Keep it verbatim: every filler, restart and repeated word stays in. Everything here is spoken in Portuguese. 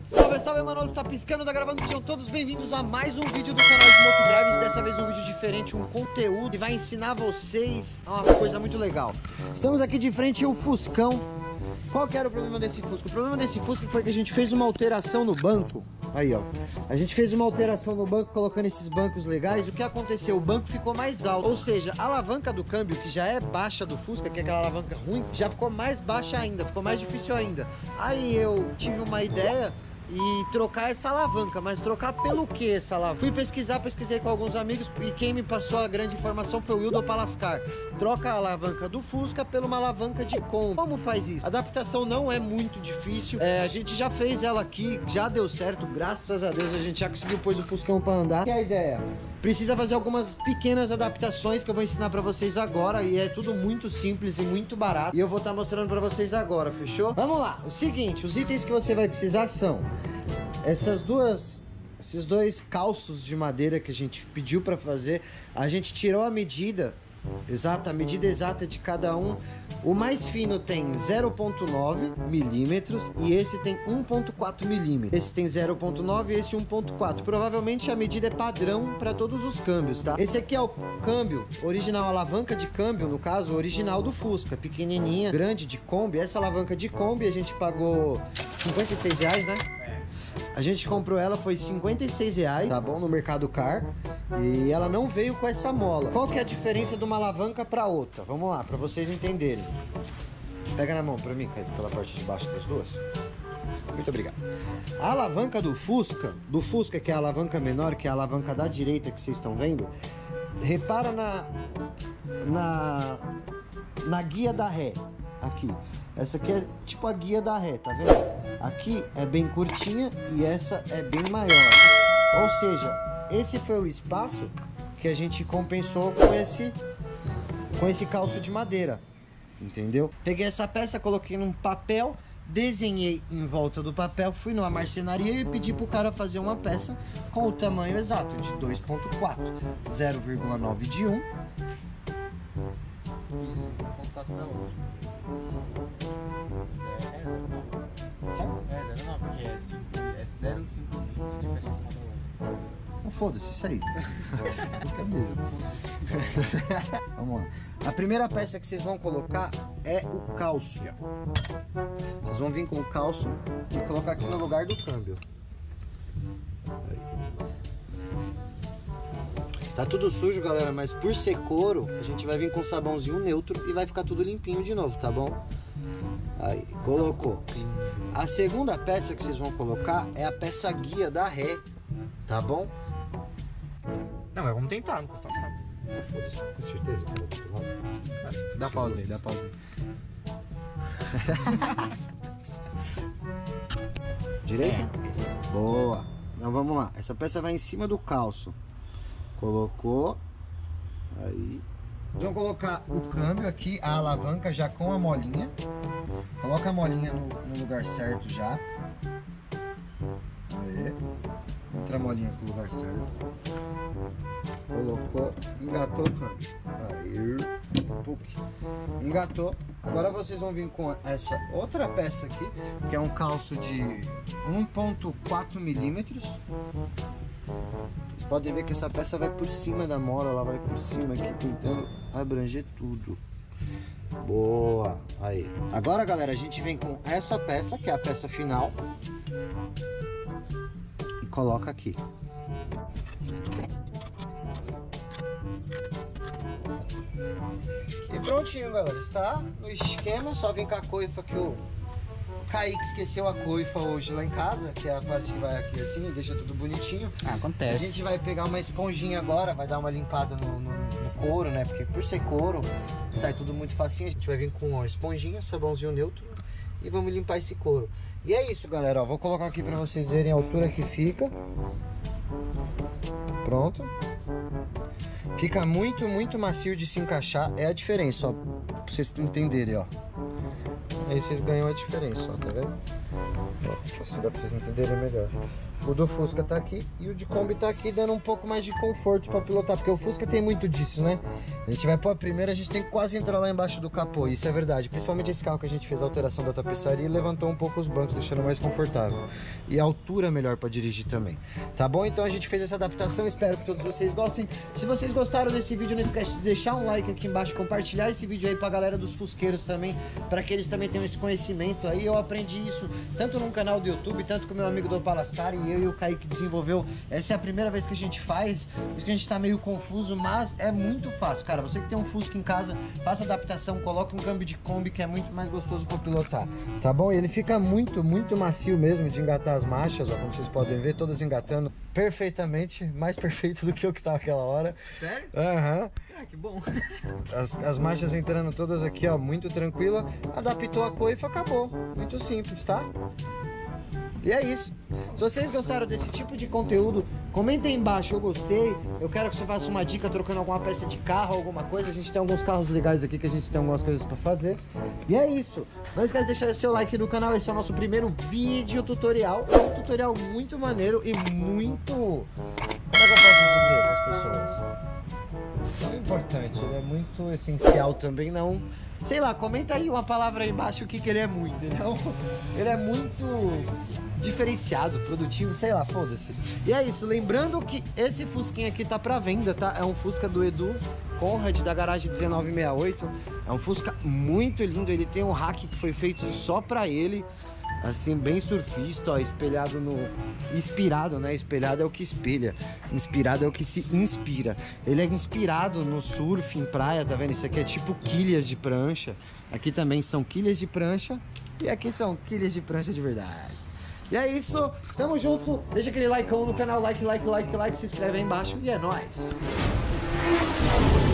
Salve, salve, Manolo, está piscando, tá gravando, sejam todos bem-vindos a mais um vídeo do canal Smoke Drives. Dessa vez um vídeo diferente, um conteúdo que vai ensinar vocês a uma coisa muito legal. Estamos aqui de frente ao Fuscão. Qual que era o problema desse Fusca? O problema desse Fusca foi que a gente fez uma alteração no banco. Aí, ó. A gente fez uma alteração no banco, colocando esses bancos legais. O que aconteceu? O banco ficou mais alto. Ou seja, a alavanca do câmbio, que já é baixa do Fusca, que é aquela alavanca ruim, já ficou mais baixa ainda, ficou mais difícil ainda. Aí eu tive uma ideia e trocar essa alavanca, mas trocar pelo que essa alavanca? Fui pesquisar, pesquisei com alguns amigos e quem me passou a grande informação foi o Wildo Palascar. Troca a alavanca do Fusca pela uma alavanca de Kombi. Como faz isso? A adaptação não é muito difícil, é, a gente já fez ela aqui, já deu certo, graças a Deus a gente já conseguiu pôr o Fuscão pra andar. Que é a ideia? Precisa fazer algumas pequenas adaptações que eu vou ensinar pra vocês agora e é tudo muito simples e muito barato e eu vou estar mostrando pra vocês agora, fechou? Vamos lá, o seguinte, os itens que você vai precisar são essas duas, esses dois calços de madeira que a gente pediu pra fazer. A gente tirou a medida exata, a medida exata de cada um. O mais fino tem zero ponto nove milímetros e esse tem um ponto quatro milímetros. Esse tem zero ponto nove e esse um ponto quatro. Provavelmente a medida é padrão para todos os câmbios, tá? Esse aqui é o câmbio original, a alavanca de câmbio, no caso, original do Fusca. Pequenininha, grande, de Kombi. Essa alavanca de Kombi a gente pagou cinquenta e seis reais, né? A gente comprou ela, foi cinquenta e seis reais, tá bom? No Mercado Car. E ela não veio com essa mola. Qual que é a diferença de uma alavanca para outra? Vamos lá, para vocês entenderem. Pega na mão para mim, Caio, pela parte de baixo das duas. Muito obrigado. A alavanca do Fusca, do Fusca, que é a alavanca menor, que é a alavanca da direita que vocês estão vendo, repara na, na, na guia da ré, aqui. Essa aqui é tipo a guia da ré, tá vendo? Aqui é bem curtinha e essa é bem maior. Ou seja, esse foi o espaço que a gente compensou com esse, com esse calço de madeira, entendeu? Peguei essa peça, coloquei num papel, desenhei em volta do papel, fui numa marcenaria e pedi pro cara fazer uma peça com o tamanho exato de dois ponto quatro, zero vírgula nove de um. Certo? É, não, porque é zero vírgula cinco de diferença uma da outra. Não foda-se, isso aí. É mesmo. Vamos lá. A primeira peça que vocês vão colocar é o calço. Vocês vão vir com o calço e colocar aqui no lugar do câmbio. Aí. Tá tudo sujo, galera, mas por ser couro, a gente vai vir com sabãozinho neutro e vai ficar tudo limpinho de novo, tá bom? Aí, colocou. A segunda peça que vocês vão colocar é a peça guia da ré, tá bom? Não, mas vamos tentar, não custa nada. Não, foda-se, com certeza que eu vou pular. Dá pausa aí, dá pausa aí. Direito? É. Boa. Então vamos lá. Essa peça vai em cima do calço. Colocou. Aí. Vamos colocar o câmbio aqui, a alavanca já com a molinha. Coloca a molinha no, no lugar certo já. Aí. Entra a molinha pro lugar certo. Colocou, engatou o câmbio. Aí. Puc. Engatou. Agora vocês vão vir com essa outra peça aqui, que é um calço de um ponto quatro milímetros. Vocês podem ver que essa peça vai por cima da mola, ela vai por cima aqui, tentando abranger tudo. Boa! Aí. Agora, galera, a gente vem com essa peça, que é a peça final, e coloca aqui. E prontinho, galera. Está no esquema, só vem com a coifa que o Kaique esqueceu a coifa hoje lá em casa, que é a parte que vai aqui assim, deixa tudo bonitinho. Ah, acontece. A gente vai pegar uma esponjinha agora, vai dar uma limpada no, no, no couro, né? Porque por ser couro, sai tudo muito facinho. A gente vai vir com uma esponjinha, sabãozinho neutro e vamos limpar esse couro. E é isso, galera, ó. Vou colocar aqui pra vocês verem a altura que fica. Pronto. Fica muito, muito macio de se encaixar. É a diferença, ó. Pra vocês entenderem, ó. Aí vocês ganham a diferença, ó, tá vendo? Ó, assim dá pra vocês entenderem melhor. O do Fusca tá aqui e o de Kombi tá aqui, dando um pouco mais de conforto pra pilotar, porque o Fusca tem muito disso, né? A gente vai pôr a primeira, a gente tem que quase entrar lá embaixo do capô, isso é verdade. Principalmente esse carro que a gente fez a alteração da tapeçaria e levantou um pouco os bancos, deixando mais confortável. E a altura melhor pra dirigir também. Tá bom? Então a gente fez essa adaptação, espero que todos vocês gostem. Se vocês gostaram desse vídeo, não esquece de deixar um like aqui embaixo, compartilhar esse vídeo aí pra galera dos fusqueiros também, pra que eles também tenham esse conhecimento aí. Eu aprendi isso tanto num canal do YouTube, tanto com meu amigo do Palastar, e eu e o Kaique desenvolveu. Essa é a primeira vez que a gente faz, por isso que a gente tá meio confuso, mas é muito fácil, cara. Você que tem um Fusca em casa, faça adaptação, coloque um câmbio de Kombi, que é muito mais gostoso pra pilotar, tá bom? E ele fica muito, muito macio mesmo de engatar as marchas, ó, como vocês podem ver, todas engatando perfeitamente, mais perfeito do que eu que tava aquela hora. Sério? Aham. Uhum. Ah, que bom. As, as marchas entrando todas aqui, ó, muito tranquila. Adaptou a coifa, acabou. Muito simples, tá? E é isso. Se vocês gostaram desse tipo de conteúdo, comentem aí embaixo, eu gostei. Eu quero que você faça uma dica trocando alguma peça de carro, alguma coisa. A gente tem alguns carros legais aqui que a gente tem algumas coisas pra fazer. E é isso. Não esquece de deixar seu like no canal. Esse é o nosso primeiro vídeo tutorial. É um tutorial muito maneiro e muito... Como é que eu posso dizer para as pessoas? Não é importante, ele é muito essencial também, não... Sei lá, comenta aí uma palavra aí embaixo o que que ele é muito, entendeu? Ele é muito diferenciado, produtivo, sei lá, foda-se. E é isso, lembrando que esse Fusquinha aqui tá pra venda, tá? É um Fusca do Edu Conrad, da garagem dezenove sessenta e oito. É um Fusca muito lindo, ele tem um rack que foi feito só pra ele. Assim, bem surfista, ó, espelhado no... Inspirado, né? Espelhado é o que espelha. Inspirado é o que se inspira. Ele é inspirado no surf, em praia, tá vendo? Isso aqui é tipo quilhas de prancha. Aqui também são quilhas de prancha. E aqui são quilhas de prancha de verdade. E é isso, tamo junto. Deixa aquele like no canal, like, like, like, like. Se inscreve aí embaixo e é nóis.